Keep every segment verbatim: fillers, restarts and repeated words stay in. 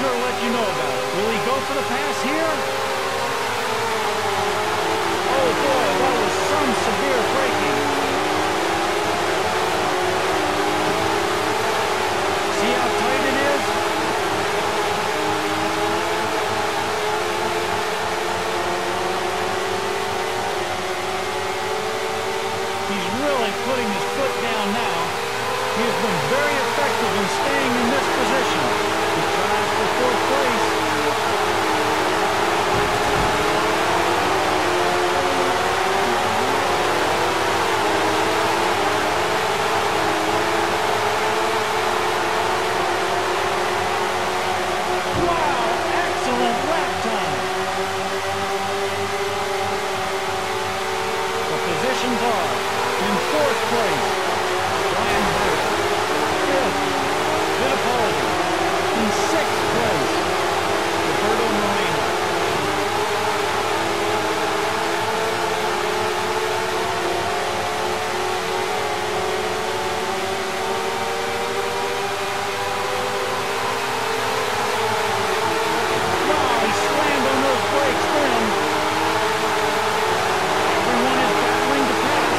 sure let you know about it. Will he go for the pass here? Oh boy, that was some severe braking. See how tight it is? He's really putting his foot down now. He has been very effective in staying in this position. He tries for fourth place. Wow, excellent lap time. The positions are in fourth place, Ryan Hurt. Fifth, Fittipaldi. In sixth place, Roberto Moreno. Wow, he slammed on those brakes then. Everyone is battling to pass.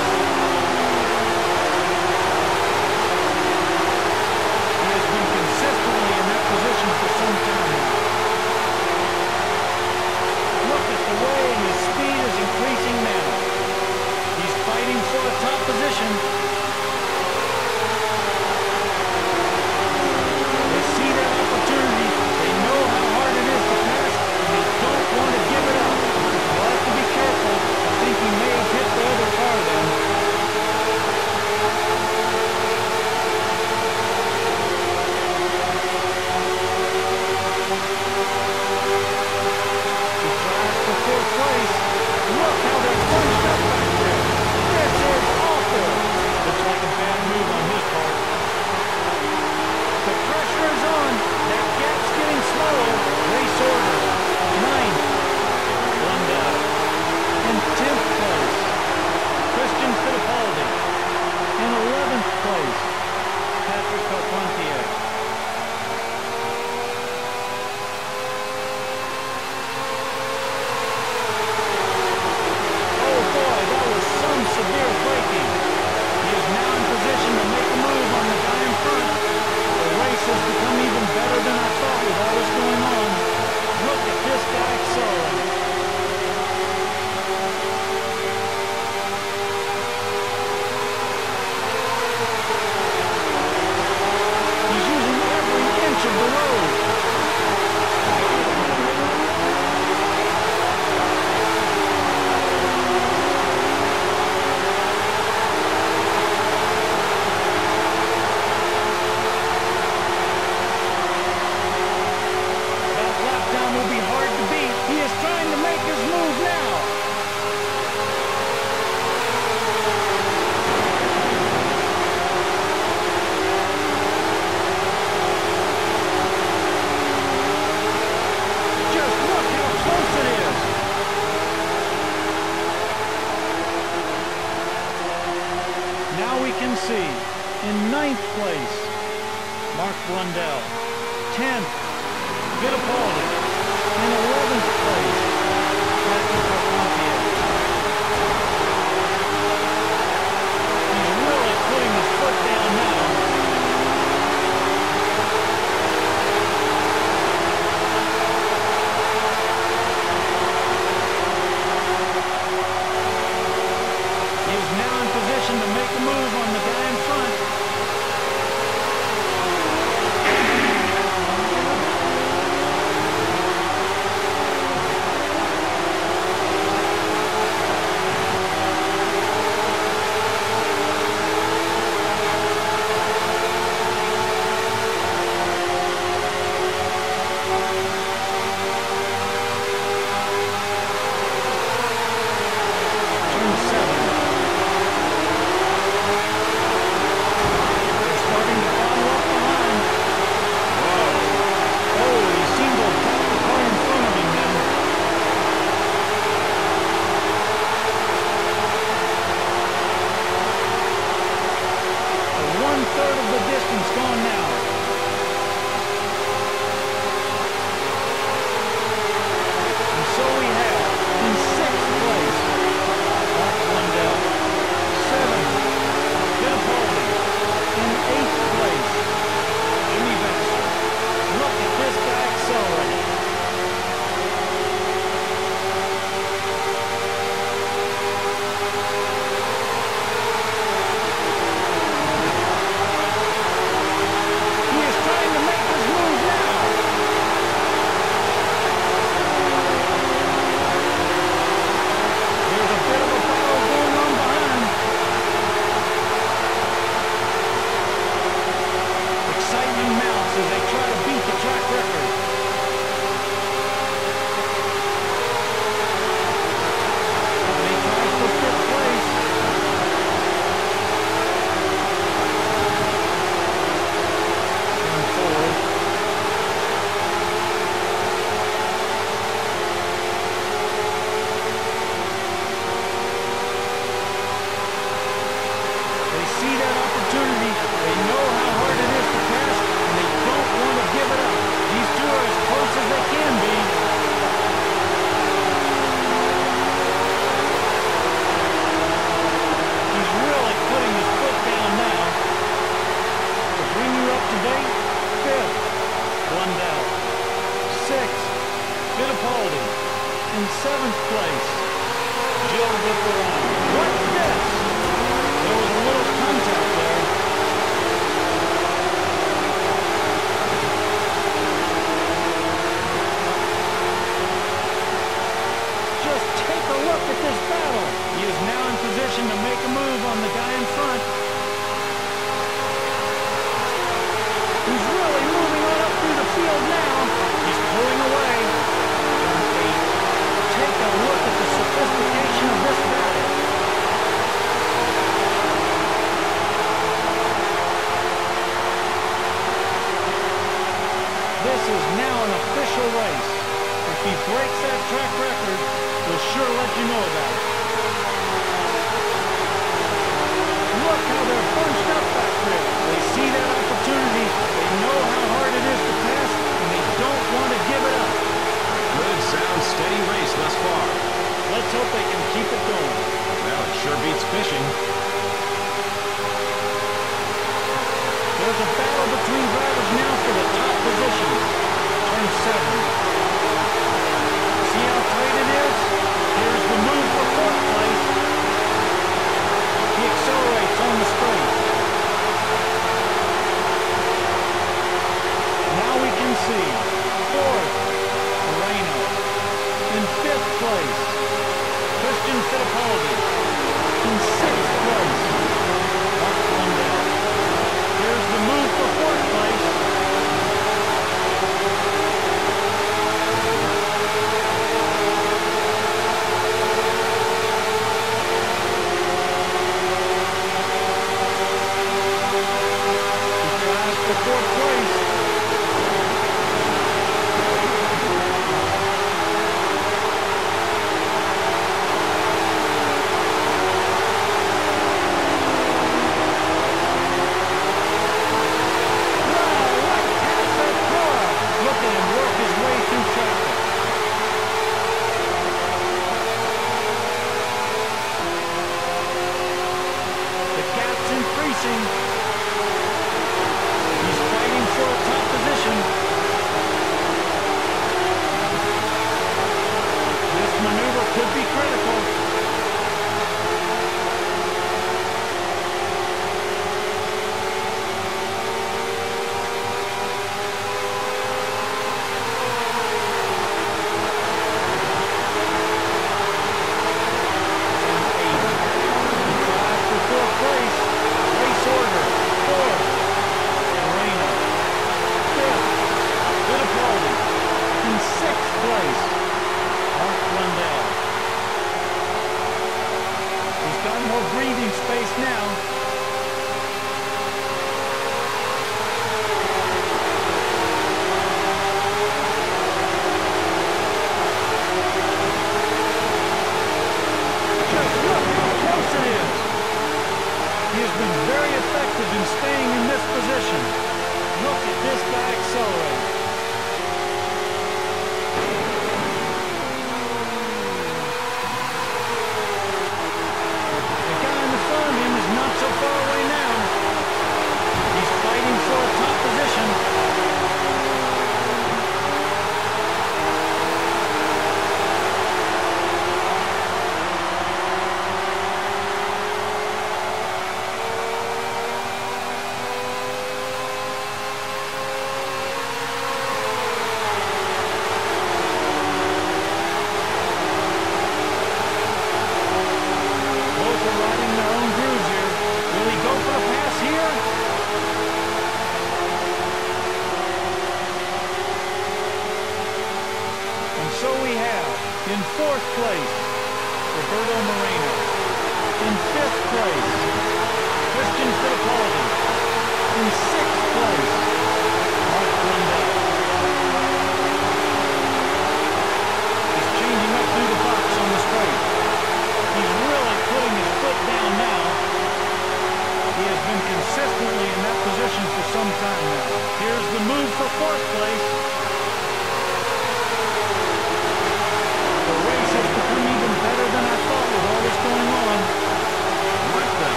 He has been consistently in that position for some time now. Look at the way his speed is increasing now. He's fighting for a top position. They see that opportunity. They know how hard it is to pass, and they don't want to give it up. They'll have to be careful. I think he may have hit the other car then. He tries for fourth place. Look how they're bunched up back there. This is awful. Looks like a bad move on his part. The pressure is on. That gap's getting smaller. Race order. Ninth, Blundell. In tenth place, Christian Fittipaldi. In eleventh place, Patrick Carpentier. Oh boy, that was some severe braking. He is now in position to make a move on the guy in front. The race has become even better than I thought with all this going on. Look at this guy accelerating. He's using every inch of the road. That lap time will be hard to beat. He is trying to make his move now. Just look how close it is. Now we can see in ninth place, Mark Blundell. tenth, Fittipaldi. In eleventh place, Patrick Carpentier. He's really putting his foot down now. He is now in position to make a move on the guy in front. eleventh place. Gilles de Ferran. What's this? There was a little contact there. Just take a look at this battle. He is now in position to make a move on the guy in front. He's really moving on up through the field now. He's pulling away. Take a look at the sophistication of this battle. This is now an official race. If he breaks that track record, we'll sure let you know about it. Look how they're bunched up back there. They see that opportunity. They know how hard it is to pass, and they don't want to give it up. Good, sound, steady race thus far. Let's hope they can keep it going. Well, it sure beats fishing. There's a battle between drivers now for the top position. Turn seven. See how tight it is? Here's the move for fourth place. He accelerates on the straight. Now we can see fourth, Moreno. In fifth place, Christian Fittipaldi. In sixth place, Mark Blundell. Here's the move for fourth place. Keep your eyes for fourth place.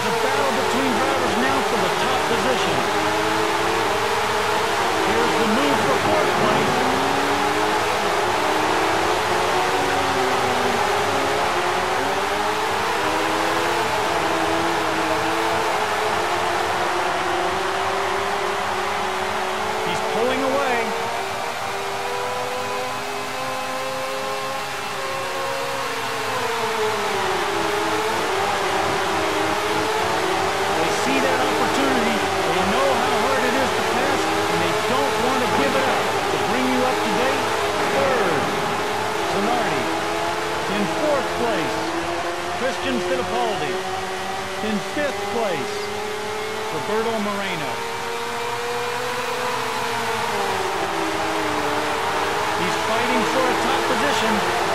There's a battle between drivers now for the top position. Here's the move for fourth place. He's pulling away. Christian Fittipaldi. In fifth place, Roberto Moreno. He's fighting for a top position.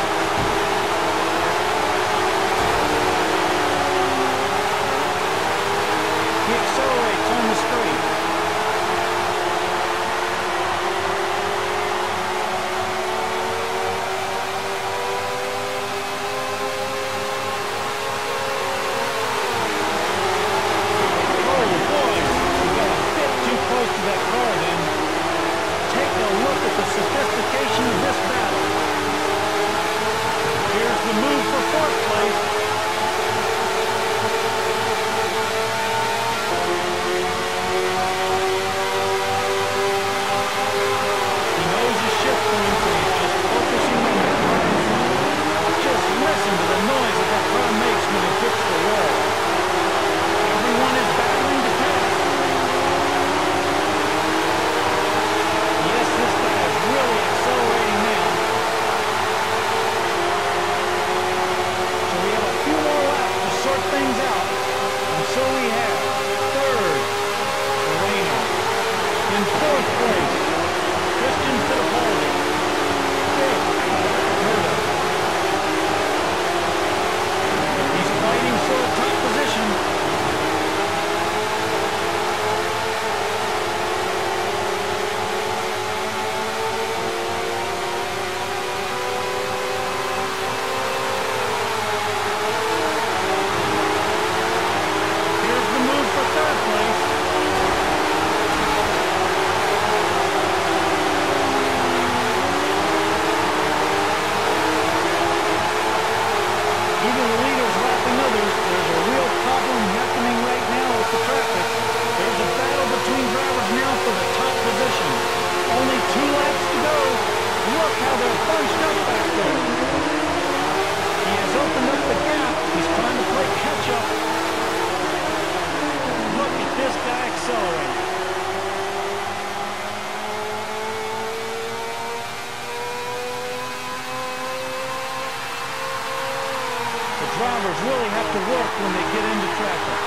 He accelerates on the straight. Sophistication of this battle. Here's the move for fourth place. He knows his shift points and he's just focusing on that car in front. Just listen to the noise that that car makes when it hits the wall. Everyone is battling to pass. Yes, this guy is really accelerating now. So we have a few more laps to sort things out. And so we have third, Moreno. In fourth place, Christian Fittipaldi. Fifth, Herta. He's fighting for a top position. Drivers really have to work when they get into traffic.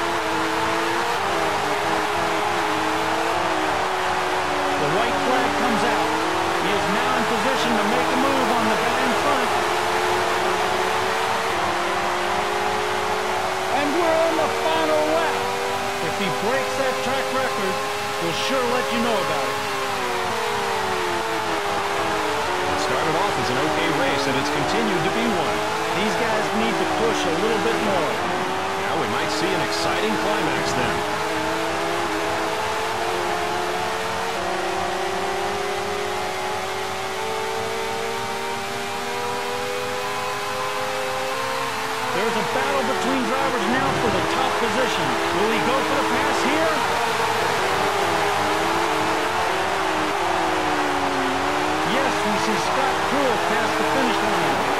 The white flag comes out. He is now in position to make a move on the guy in front. And we're on the final lap. If he breaks that track record, we'll sure let you know about it. It started off as an okay race, and it's continued to be one. These guys need to push a little bit more. Now we might see an exciting climax then. There's a battle between drivers now for the top position. Will he go for the pass here? Yes, we see Scott Pruitt pass the finish line.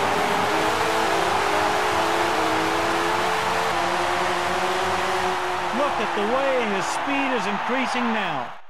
Look at the way his speed is increasing now.